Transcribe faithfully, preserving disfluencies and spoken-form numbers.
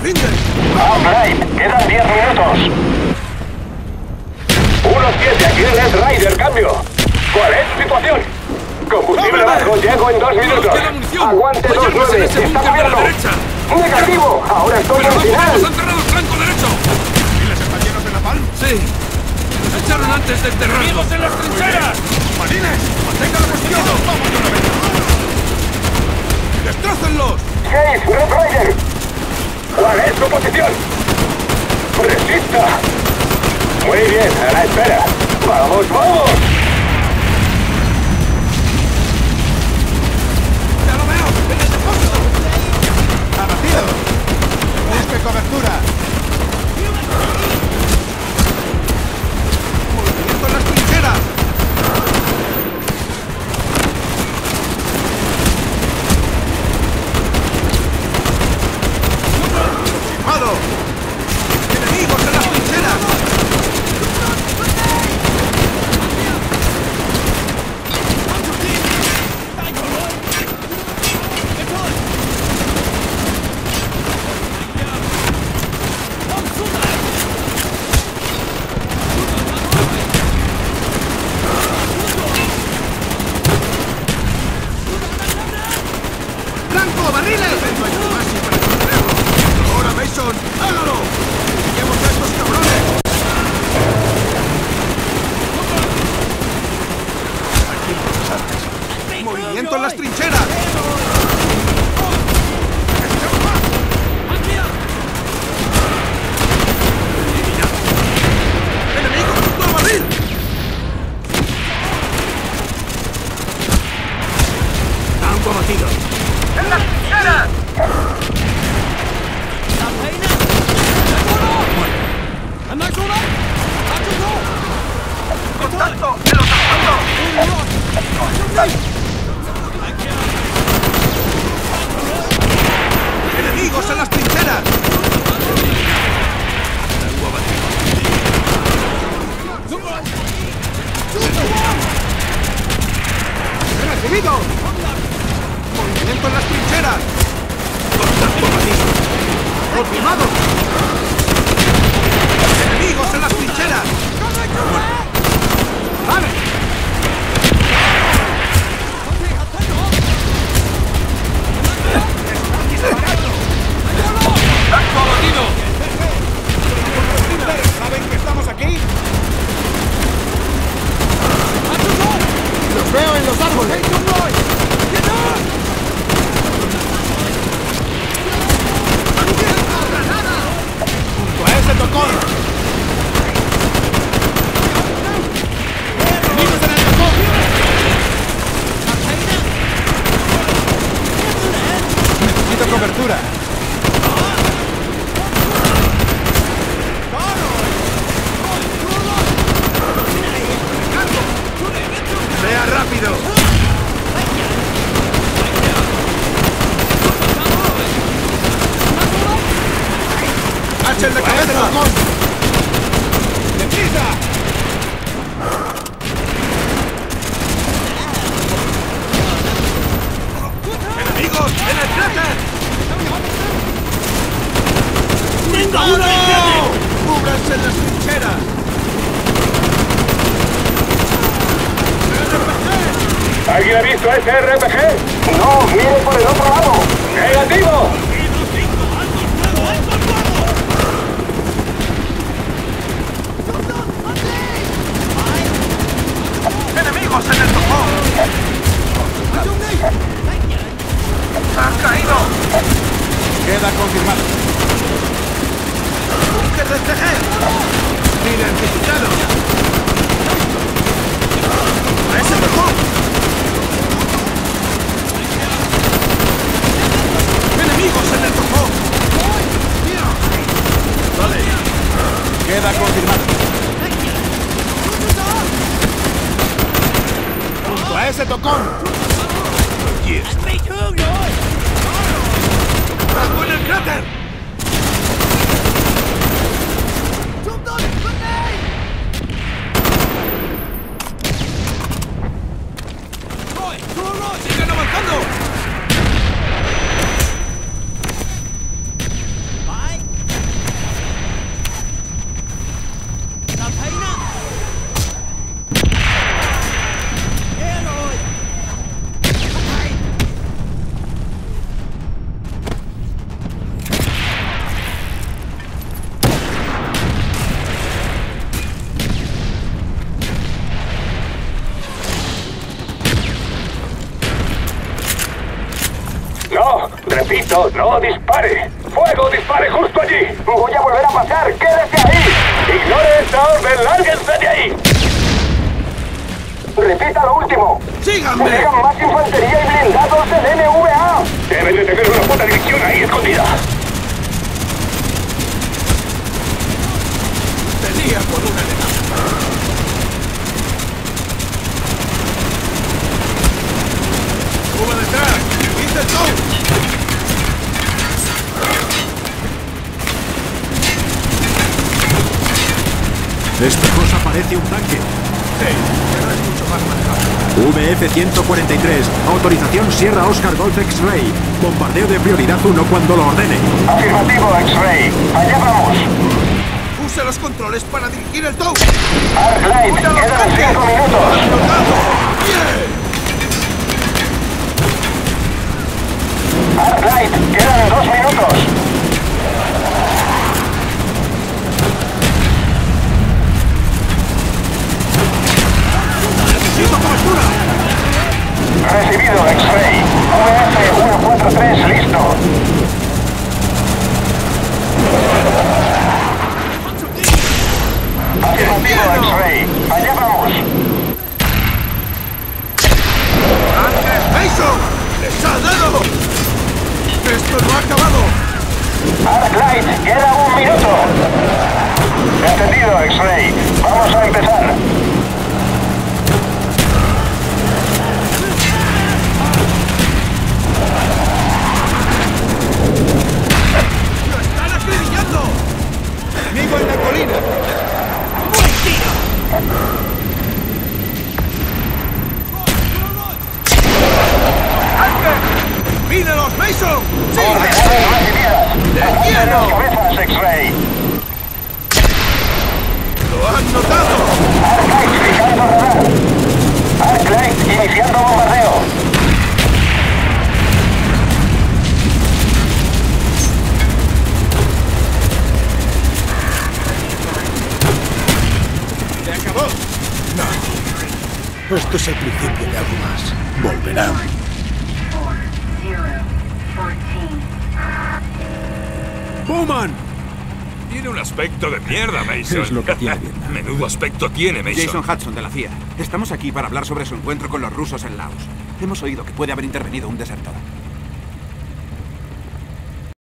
rinden! Alright, quedan diez minutos. uno siete, aquí el Red Rider, cambio. ¿Cuál es tu situación? Combustible bajo, llego en dos minutos. Aguante dos nueve, está abierto. Negativo, ahora estoy al final. ¡Nos han cerrado el flanco derecho! ¿Y les están llenos de napalm? Sí. Nos echaron antes de enterrarnos. ¡Enemigos en las trincheras! ¡Marines! ¡Mantengan la posición! ¡Vamos de una vez! ¡Destrócenlos! seis, Red Rider. ¿Cuál es tu posición? ¡Resista! Muy bien, a la espera. ¡Vamos, vamos! ¡Ya lo veo! ¡En el depósito! ¡Abatido! ¡Busque cobertura! ¡Movimiento en las trincheras! ¡Aproximado! ¡Enemigos en las trincheras! ¡Blanco, barriles! ¡Ahora, Mason! ¡Hágalo! ¡Pillemos a estos cabrones! ¡Movimiento en las trincheras! ¡Enemigo junto al barril! ¡Tango abatido! ¡En las trincheras! ¡Contacto! ¡En los ¡Enemigos en las trincheras! ¡Recibido! ¡Movimiento en las trincheras! ¡Contacto abatido! ¡Confirmado! ¡Enemigos en las trincheras! ¡Vale! ¡Tango abatido! ¿Saben que estamos aquí? ¡Los veo en los árboles! ¡Junto a ese tocón! ¡Enemigos en el tocón! Necesito cobertura. ¡Sea rápido! ¡Hachen de cabeza! ¡Deprisa! ¡Enemigos en el cráter! ¡Venga uno! ¡Cúbranse en las trincheras! ¿Alguien ha visto ese R P G? No, mire por el otro lado. ¡Negativo! ¡Enemigos en el tocón! ¡Han caído! Queda confirmado. ¡Búnker de C G! ¡Identificado! ¡A ese tocón! ¡Enemigos en el tocón! Vale. Queda confirmado. Junto a ese tocón. Aquí está. ¡Rango en el cráter! ¡Sigan avanzando! Alto, no dispare. Fuego, dispare justo allí. Voy a volver a pasar, quédese ahí. Ignore esta orden, lárguense de ahí. Repita lo último. ¡Síganme! ¡Llegan más infantería y blindados del N V A! Deben de tener una puta división ahí escondida. Tenía por una de las... ¡Suba detrás! ¡Hice el show! Esta cosa parece un tanque. Sí, pero es mucho más manejable. V F ciento cuarenta y tres. Autorización Sierra Oscar Golf X-Ray. Bombardeo de prioridad uno cuando lo ordene. Afirmativo, X-Ray. Allá vamos. Use los controles para dirigir el tow. Arclight, quedan cinco minutos. ¡Bien! Arclight, quedan dos minutos. ¡Necesito cobertura! Recibido, X-Ray. V F ciento cuarenta y tres, listo. Afirmativo, X-Ray. Allá vamos. ¡Antes, Mason! ¡Les ha dado! ¡Esto no ha acabado! Arclight, queda un minuto. Entendido, X-Ray. Vamos a empezar. ¡Lo están acribillando! ¡Enemigo en la colina! ¡Buen tiro! ¡Anker! ¡Mínelos, Mason! ¡Sí! Ordenadas recibidas. ¡Te Apunten quiero! las cabezas, X-Ray. ¡Lo han notado! Arclight fijando radar. Arclight iniciando bombardeo. ¿Se acabó? No. Esto es el principio de algo más. Volverán. ¡Bowman! Tiene un aspecto de mierda, Mason. Es lo que tiene Vietnam. Menudo aspecto tiene, Mason. Jason Hudson de la C I A. Estamos aquí para hablar sobre su encuentro con los rusos en Laos. Hemos oído que puede haber intervenido un desertor.